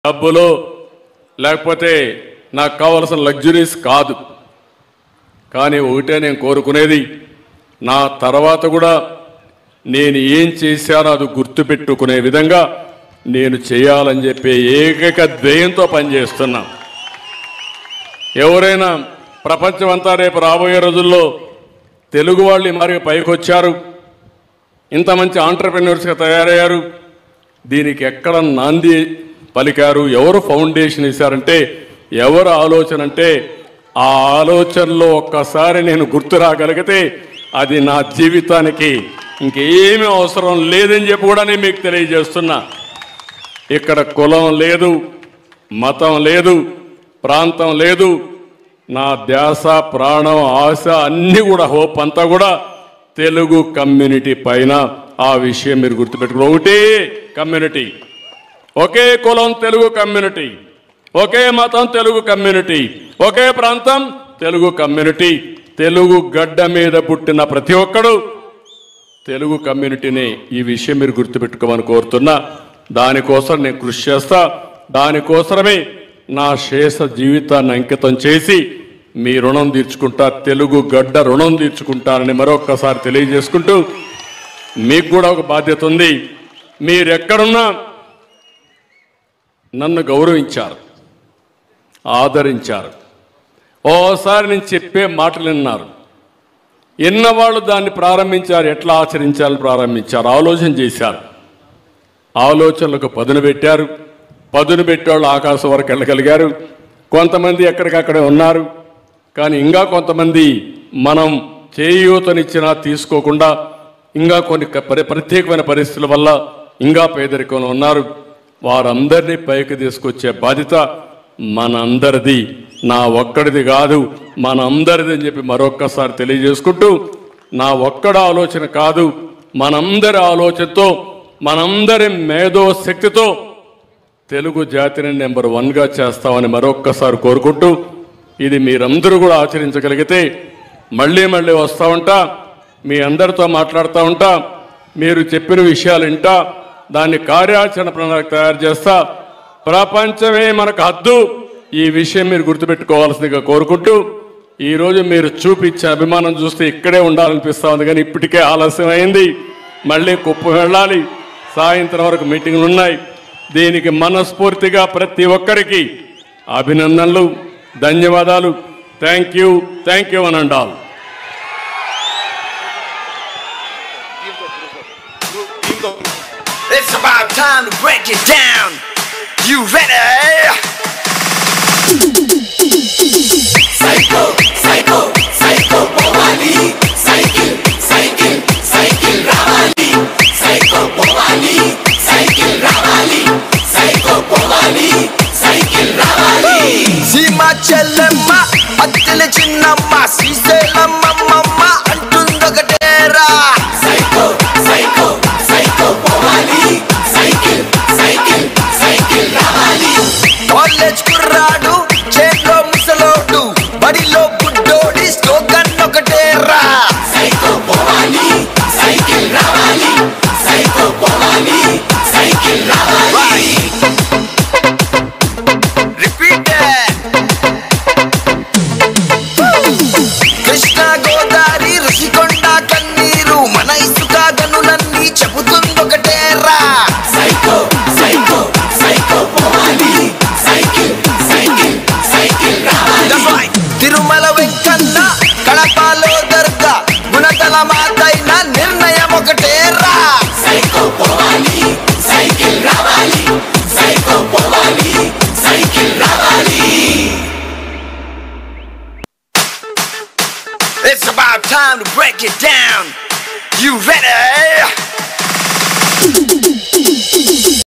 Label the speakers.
Speaker 1: డబ్బులు లేకపోతే నాకు కావాల్సిన లగ్జరీస్ కాదు. కానీ ఒకటే నేను కోరుకునేది, నా తర్వాత కూడా నేను ఏం చేశానో అది గుర్తుపెట్టుకునే విధంగా నేను చేయాలని చెప్పి ఏకైక ధ్యేయంతో పనిచేస్తున్నా. ఎవరైనా ప్రపంచమంతా రేపు రాబోయే రోజుల్లో తెలుగు వాళ్ళు ఈ మార్గం పైకి వచ్చారు, ఇంత మంచి ఆంటర్‌ప్రెన్యూర్స్గా తయారయ్యారు, దీనికి ఎక్కడ నాంది పలికారు, ఎవరు ఫౌండేషన్ ఇచ్చారంటే, ఎవరు ఆలోచన అంటే, ఆ ఆలోచనలో ఒక్కసారి నేను గుర్తు రాగలిగితే అది నా జీవితానికి ఇంకేమీ అవసరం లేదని చెప్పి కూడా నేను మీకు తెలియజేస్తున్నా. ఇక్కడ కులం లేదు, మతం లేదు, ప్రాంతం లేదు. నా ధ్యాస, ప్రాణం, ఆశ అన్నీ కూడా, హోప్ అంతా కూడా తెలుగు కమ్యూనిటీ పైన. ఆ విషయం మీరు గుర్తుపెట్టుకుని, ఒకటే కమ్యూనిటీ, ఒకే కులం తెలుగు కమ్యూనిటీ, ఒకే మతం తెలుగు కమ్యూనిటీ, ఒకే ప్రాంతం తెలుగు కమ్యూనిటీ. తెలుగు గడ్డ మీద పుట్టిన ప్రతి ఒక్కడు తెలుగు కమ్యూనిటీని. ఈ విషయం మీరు గుర్తుపెట్టుకోమని కోరుతున్నా. దానికోసం నేను కృషి చేస్తా. దానికోసమే నా శేష జీవితాన్ని అంకితం చేసి మీ రుణం తీర్చుకుంటా, తెలుగు గడ్డ రుణం తీర్చుకుంటానని మరొక్కసారి తెలియజేసుకుంటూ, మీకు కూడా ఒక బాధ్యత ఉంది. మీరెక్కడున్నా నన్ను గౌరవించారు, ఆదరించారు. ఓసారి నేను చెప్పే మాటలు విన్నారు. ఎన్నవాళ్ళు దాన్ని ప్రారంభించారు, ఎట్లా ఆచరించాలని ప్రారంభించారు, ఆలోచన చేశారు. ఆలోచనలకు పదును పెట్టారు. పదును పెట్టేవాళ్ళు ఆకాశం వరకు వెళ్ళగలిగారు. కొంతమంది ఎక్కడికక్కడే ఉన్నారు. కానీ ఇంకా కొంతమంది మనం చేయూతనిచ్చినా తీసుకోకుండా ఇంకా కొన్ని ప్రత్యేకమైన పరిస్థితుల వల్ల ఇంకా పేదరికంలో ఉన్నారు. వారందరినీ పైకి తీసుకొచ్చే బాధ్యత మనందరిది, నా ఒక్కడిది కాదు, మనందరిది అని చెప్పి మరొక్కసారి తెలియజేసుకుంటూ, నా ఒక్కడి ఆలోచన కాదు, మనందరి ఆలోచనతో, మనందరి మేధో శక్తితో తెలుగు జాతిని నెంబర్ 1గా చేస్తామని మరొక్కసారి కోరుకుంటూ, ఇది మీరందరూ కూడా ఆచరించగలిగితే మళ్ళీ మళ్ళీ వస్తూ ఉంటా, మీ అందరితో మాట్లాడుతూ ఉంటా, మీరు చెప్పిన విషయాలు వింటా, దాన్ని కార్యాచరణ ప్రణాళిక తయారు చేస్తా. ప్రపంచమే మనకు హద్దు. ఈ విషయం మీరు గుర్తుపెట్టుకోవాల్సిందిగా కోరుకుంటూ, ఈరోజు మీరు చూపించే అభిమానం చూస్తే ఇక్కడే ఉండాలనిపిస్తూ ఉంది. కానీ ఇప్పటికే ఆలస్యమైంది, మళ్ళీ కుప్పం వెళ్ళాలి, సాయంత్రం వరకు మీటింగ్లు ఉన్నాయి. దీనికి మనస్ఫూర్తిగా ప్రతి ఒక్కరికి అభినందనలు, ధన్యవాదాలు. థ్యాంక్ యూ అని అండాలి.
Speaker 2: It's about time to break it down. You ready? Psycho, psycho, psycho, Bowali. Cycle, cycle, cycle, Ravali. Psycho, Bowali. Cycle, Ravali. Psycho, Bowali. Cycle, Ravali. Sima Chellemma, Attile Chinnamma, Sriselamma Mamma, Antundokatera. Psycho, psycho, psycho, Bowali. Cycle, cycle, cycle, Ravali. College kurradu, chelo musalodu, badilo buddodi, slogan okatera. Psycho, Bowali. Cycle, Ravali. Psycho, Bowali. Cycle, Ravali. Repeat it. Krishna Godavari Rishikonda Kanneeru mana isuka ganulanni cheputundokatera. Psycho, psycho, psycho, Bowali. Cycle, cycle, cycle, Ravali. That's right. Tirumala Venkanna Kadapalo Darga Gunatala Mataina Nirnayam okatera. Psycho, Bowali. Cycle, Ravali. Psycho, Bowali. Cycle, Ravali. It's about time to break it down. You ready?